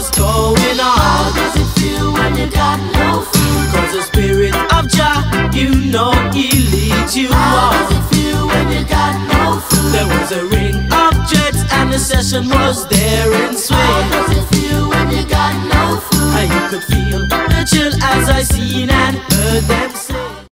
was going on. How does it feel when you got no food? Cause the Spirit of Jah, you know He leads you How on. does it feel when you got no food? There was a ring of dreads and the session was there in swing. How does it feel when you got no food? And you could feel the chill as I seen and heard them